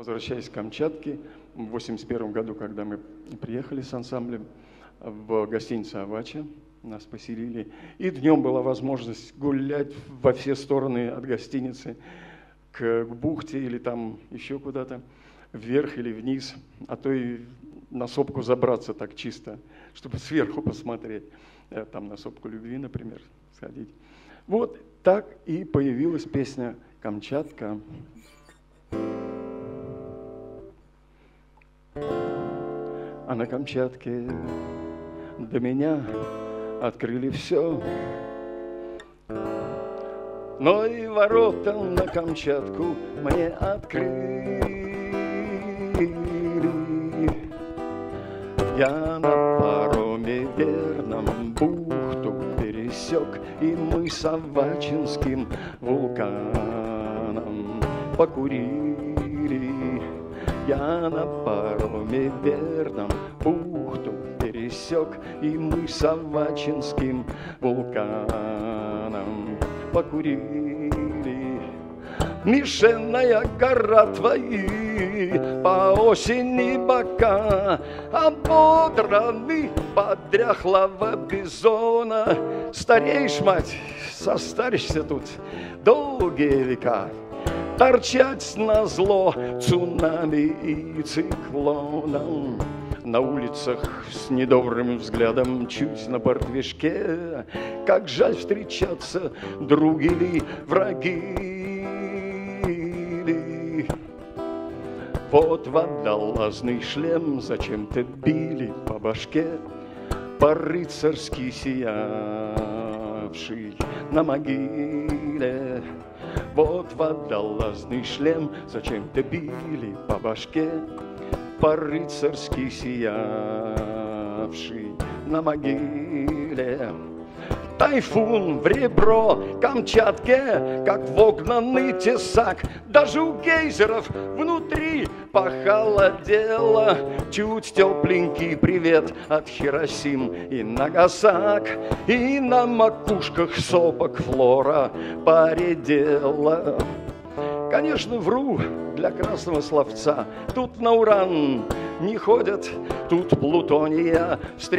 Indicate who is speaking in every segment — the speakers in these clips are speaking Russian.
Speaker 1: Возвращаясь к Камчатке, в 1981 году, когда мы приехали с ансамблем в гостиницу «Авача», нас поселили, и днем была возможность гулять во все стороны от гостиницы к бухте или там еще куда-то, вверх или вниз, а то и на сопку забраться так чисто, чтобы сверху посмотреть, там на сопку любви, например, сходить. Вот так и появилась песня «Камчатка». А на Камчатке до меня открыли все, но и ворота на Камчатку мне открыли. Я на пароме верном бухту пересек, и мы с Авачинским вулканом покурили. Я на пароме верном бухту пересек, и мы с Авачинским вулканом покурили. Мишенная гора твои по осени бока ободраны под дряхлого бизона. Стареешь, мать, состаришься тут долгие века. Торчать назло цунами и циклоном. На улицах с недобрым взглядом чуть на бортвишке. Как жаль встречаться, други ли, враги ли. Вот водолазный шлем зачем-то били по башке, по-рыцарски сиявший на могиле. Вот водолазный шлем зачем-то били по башке, по-рыцарски сиявший на могиле. Тайфун в ребро Камчатке, как вогнанный тесак. Даже у гейзеров внутри похолодело. Чуть тепленький привет от Хиросим и Нагасак. И на макушках сопок флора поредела. Конечно, вру для красного словца. Тут на уран не ходят, тут плутония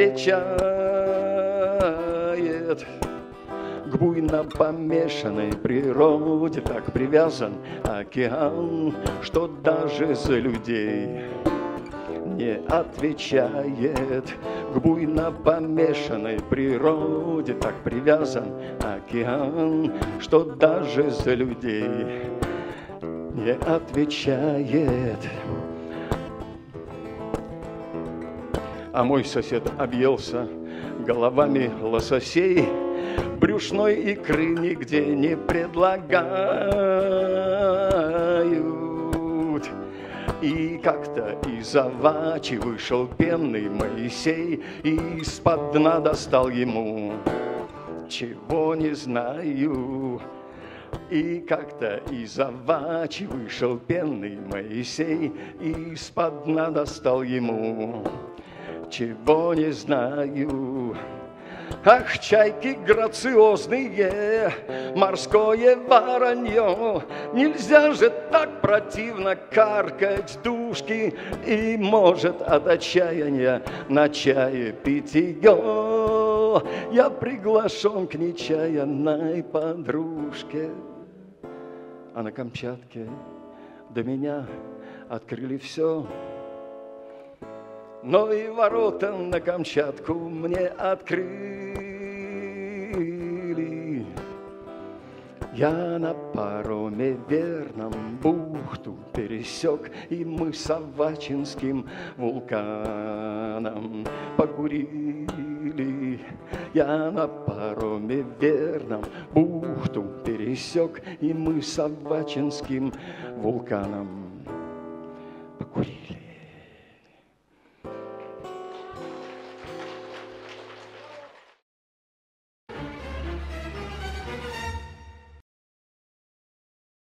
Speaker 1: встречает. К буйно помешанной природе так привязан океан, что даже за людей не отвечает. К буйно помешанной природе так привязан океан, что даже за людей не отвечает. А мой сосед объелся головами лососей, брюшной икры нигде не предлагают. И как-то из Авачи вышел пенный Моисей, и из-под дна достал ему, чего не знаю. И как-то из Авачи вышел пенный Моисей, и из-под дна достал ему, чего не знаю. Ах, чайки грациозные, морское воронье, нельзя же так противно каркать душки, и может от отчаяния на чае питье я приглашен к нечаянной подружке. А на Камчатке до меня открыли все, но и ворота на Камчатку мне открыли. Я на пароме верном бухту пересек, и мы с Авачинским вулканом покурили. Я на пароме верном бухту пересек, и мы с Авачинским вулканом